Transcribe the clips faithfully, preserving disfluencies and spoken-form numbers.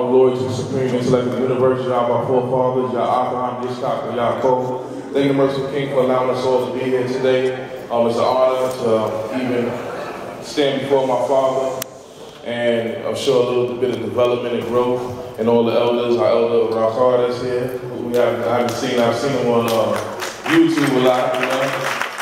glory to the supreme intellect of the universe, Yah, our forefathers, Yah, Abraham, Yitzchak, and Yaakov. Thank you, merciful King, for allowing us all to be here today. Um, it's an honor to um, even stand before my father and I'm sure a little bit of development and growth. And all the elders, our elder Rachar is here. We haven't, I haven't seen, I've seen him on uh, YouTube a lot, you know.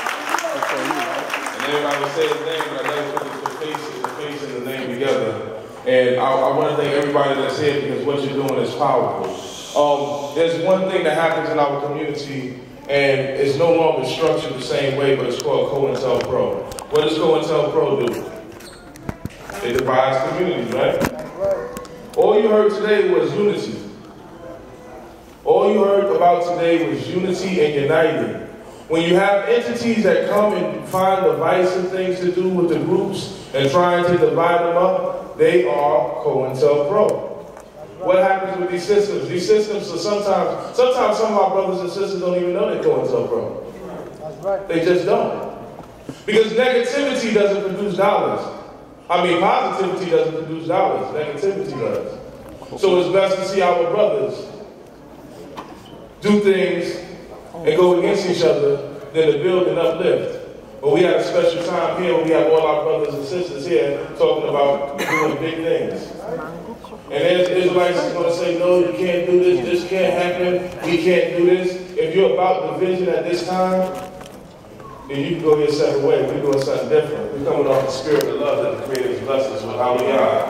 And everybody will say his name, but I never put the face, the face and the name together. And I, I want to thank everybody that's here because what you're doing is powerful. Um, there's one thing that happens in our community, and it's no longer structured the same way, but it's called COINTELPRO. What does COINTELPRO do? It divides communities, right? All you heard today was unity. All you heard about today was unity and uniting. When you have entities that come and find divisive things to do with the groups and trying to divide them up, they are COINTELPRO. What happens with these systems? These systems are sometimes, sometimes some of our brothers and sisters don't even know they're COINTELPRO. That's right. They just don't. Because negativity doesn't produce dollars. I mean, positivity doesn't produce dollars. Negativity does. So it's best to see our brothers do things and go against each other than to build and uplift. But we had a special time here. We have all our brothers and sisters here talking about doing big things. And there's Israelites that's going to say, no, you can't do this. This can't happen. We can't do this. If you're about division at this time, then you can go your separate way. We're doing something different. We're coming off the spirit of love that the Creator blessed us with. How we are.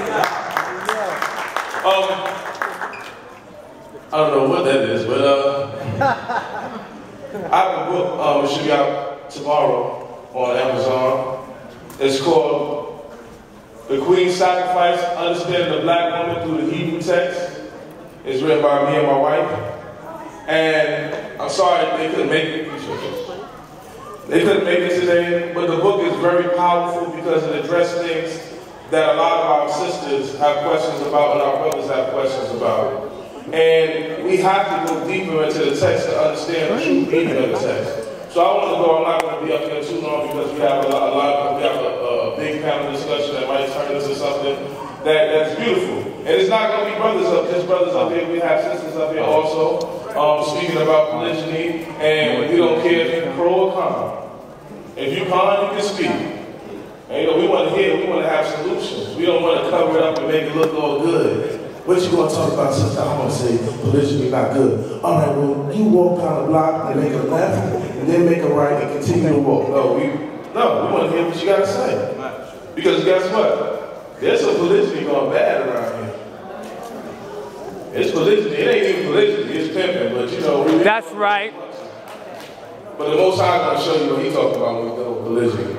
Um, I don't know what that is, but uh, I have a book. Um, it should be out tomorrow on Amazon. It's called The Queen's Sacrifice, Understanding the Black Woman Through the Hebrew Text. It's written by me and my wife. And I'm sorry they couldn't make it. They couldn't make it today, but the book is very powerful because it addresses things that a lot of our sisters have questions about and our brothers have questions about. And we have to go deeper into the text to understand the true meaning of the text. So I want to go, I'm not going to be up here too long because we have a lot, a lot we have a, a big panel discussion that might turn into something that, that's beautiful. And it's not going to be brothers up, just brothers up here. We have sisters up here also, um, speaking about polygyny, and we don't care if you're pro or con. If you con, you can speak. And you know, we want to hear, we want to have solutions. We don't want to cover it up and make it look all good. What you going to talk about, sister? I'm going to say polygyny not good. All right, well, you walk down the block and make a left, and then make a right and continue to walk. No, we no, we want to hear what you got to say. Because guess what? There's some polygyny going bad around here. It's polygyny. It ain't even polygyny. It's pimping, but you know. We That's right. But the Most High is going to show you what he talked about when we go with polygyny.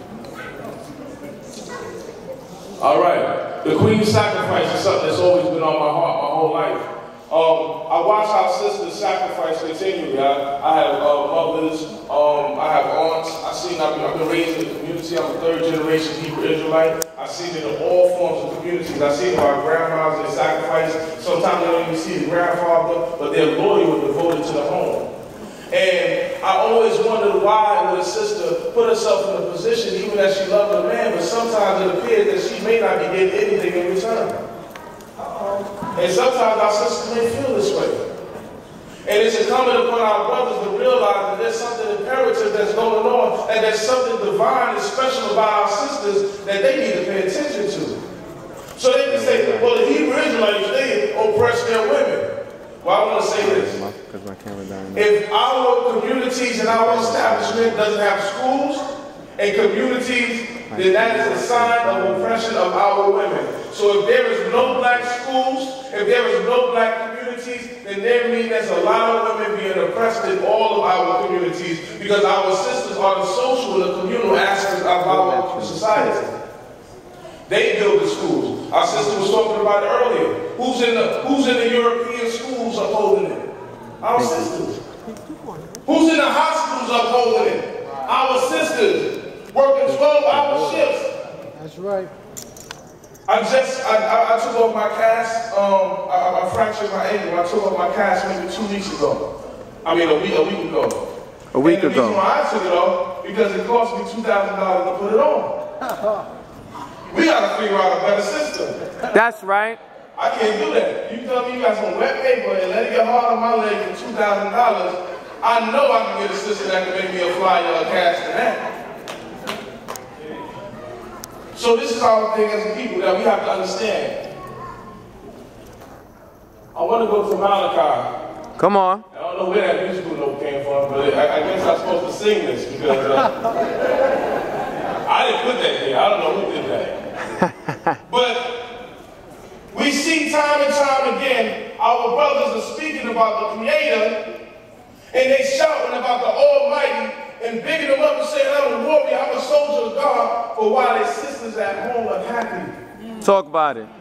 All right. The Queen's Sacrifice is something that's always been on my heart my whole life. Um, I watch our sisters sacrifice continually. I, I have uh, mothers, um, I have aunts. I've seen, I've been, I've been raised in the community. I'm a third generation Hebrew Israelite. I've seen it in all forms of communities. I've seen our grandmas, they sacrifice. Sometimes they don't even see the grandfather, but they're loyal and devoted to the home. And I always wondered why would a sister put herself in a position, even as she loved a man, but sometimes it appears that she may not be getting anything in return. Uh-oh. And sometimes our sisters may feel this way. And it's incumbent upon our brothers to realize that there's something imperative that's going on, and there's something divine and special about our sisters that they need to pay attention to. So they can say, well, the Hebrew Israelites, they oppress their women. Well, I want to say this. If our communities and our establishment doesn't have schools and communities, then that is a sign of oppression of our women. So if there is no black schools, if there is no black communities, then there means there's a lot of women being oppressed in all of our communities because our sisters are the social and the communal aspects of our society. They build the schools. Our sister was talking about it earlier. Who's in the Who's in the European schools upholding it? Our sisters. Who's in the hospitals upholding it? Our sisters working twelve hour shifts. That's right. I just I, I, I took off my cast. Um, I, I fractured my ankle. I took off my cast maybe two weeks ago. I mean a week a week ago. A week and the ago. reason why I took it off because it cost me two thousand dollars to put it on. We got to figure out a better system. That's right. I can't do that. You tell me you got some wet paper and let it get hard on my leg for two thousand dollars, I know I can get a sister that can make me a flyer or a cast in that. So this is our thing as a people that we have to understand. I want to go to Malachi. Come on. I don't know where that musical note came from, but I, I guess I'm supposed to sing this because uh, I didn't put that here. I don't know who did that. But we see time and time again, our brothers are speaking about the Creator, and they shouting about the Almighty, and bigging them up and saying, I'm a warrior, I'm a soldier of God, but while their sisters at home are happy. Talk about it.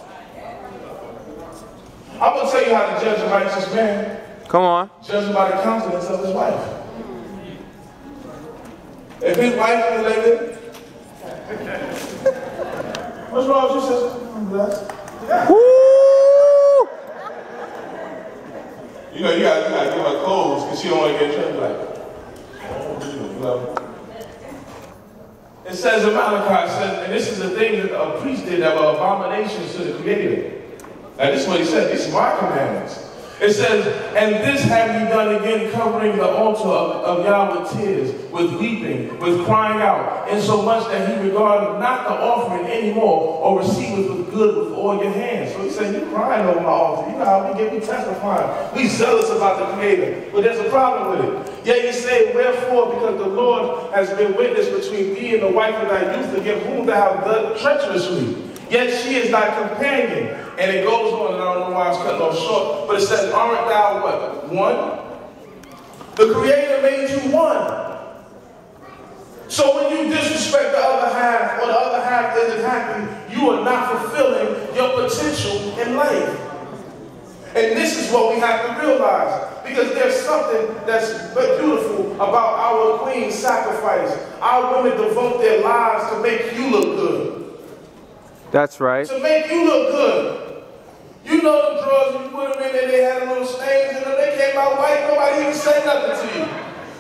I'm going to tell you how to judge a righteous man. Come on. Judge him by the countenance of his wife. If his wife is like this, what's wrong with you, sister? I'm blessed. Woo! You know, you got you to give her clothes because she don't want to get tripped like, oh, you know. It says in Malachi, says, and this is the thing that a priest did that were abominations to the Creator. Now this is what he said, these are my commandments. It says, and this have ye done again, covering the altar of, of Yahweh with tears, with weeping, with crying out, insomuch that he regarded not the offering anymore, or receiveth with good with all your hands. So he said, you crying over my altar. You know how we get, we testifying. We zealous about the Creator, but there's a problem with it. Yet he said, wherefore, because the Lord has been witness between thee and the wife of thy youth, against whom thou hast done treacherously. Yet she is thy companion. And it goes on, and I don't know why I was cutting off short, but it says, aren't thou what? One? The Creator made you one. So when you disrespect the other half, or the other half isn't happy, you are not fulfilling your potential in life. And this is what we have to realize, because there's something that's beautiful about our Queen's sacrifice. Our women devote their lives to make you look good. That's right. To make you look good. You know the drawers, you put them in there, they had a little stains in them, they came out white, nobody even said nothing to you.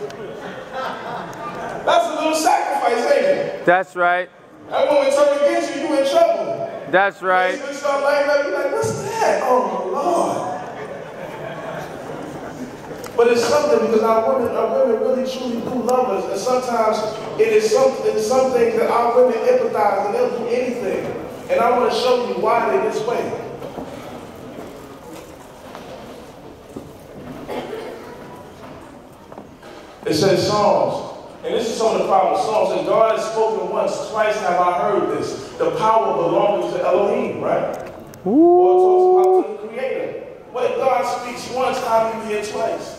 That's a little sacrifice, ain't it? That's right. That woman turn against you, you in trouble. That's right. You start lighting up, you're like, what's that? Oh, Lord. But it's something, because our women, our women really truly do love us, and sometimes it is some, it is some things that our women empathize, and they'll do anything. And I want to show you why they're this way. It says Psalms, and this is some of the problems. Psalms says, God has spoken once, twice have I heard this. The power belongs to Elohim, right? Ooh. Or it talks about to the Creator. When God speaks once, how do you hear twice?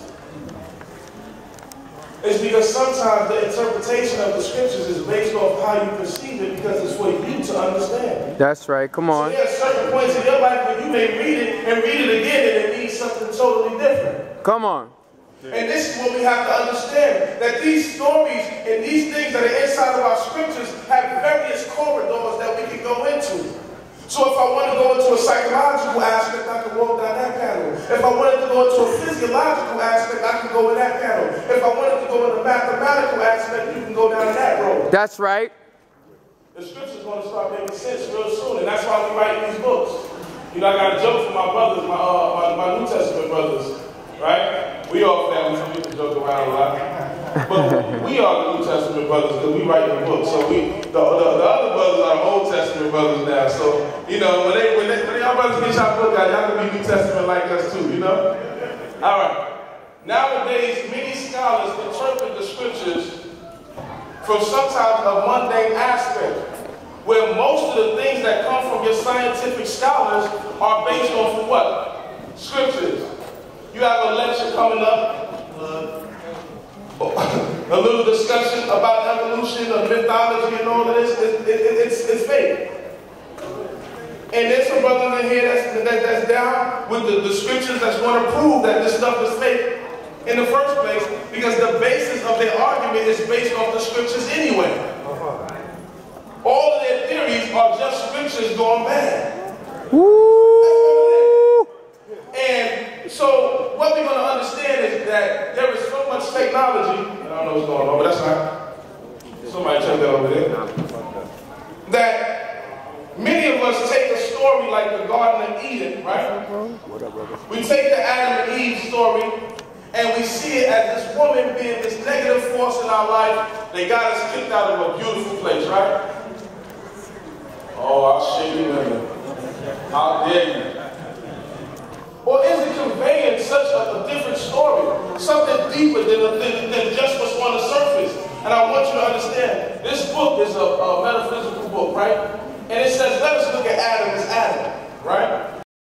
It's because sometimes the interpretation of the scriptures is based off how you perceive it, because it's for you to understand. That's right, come on. So there are certain points in your life where you may read it and read it again and it means something totally different. Come on. And this is what we have to understand, that these stories and these things that are inside of our scriptures have various corridors that we can go into. So if I want to go into a psychological aspect, I can walk down that panel. If I wanted to go into a physiological aspect, I can go in that panel. If I wanted to go in a mathematical aspect, you can go down that road. That's right. The scripture's going to start making sense real soon, and that's why we write these books. You know, I got a joke for my brothers, my, uh, my, my New Testament brothers, right? We all family, so we can joke around a lot. But we are the New Testament brothers because we write the book. So we, the, the, the other brothers are Old Testament brothers now. So, you know, when they, when, they, when y'all brothers get y'all book out, y'all can be New Testament like us too, you know? All right. Nowadays, many scholars interpret the scriptures from some type of mundane aspect, where most of the things that come from your scientific scholars are based on what? Scriptures. You have a lecture coming up, uh, a little discussion about evolution or mythology and all of this. It, it, it, it's, it's fake. And there's some brothers in here that's, that, that's down with the, the scriptures that's going to prove that this stuff is fake in the first place, because the basis of their argument is based off the scriptures anyway. All of their theories are just scriptures going bad. Woo! And so what we're going to understand is that there is so much technology, I don't know what's going on, but that's not. Somebody check that over there. That many of us take a story like the Garden of Eden Eve, right? We take the Adam and Eve story, and we see it as this woman being this negative force in our life. They got us kicked out of a beautiful place, right? Oh, I'll shake you women. How dare you? Or is it conveying such a, a different story? Something deeper than, than, than just what's on the surface. And I want you to understand, this book is a, a metaphysical book, right? And it says, let us look at Adam as Adam, right?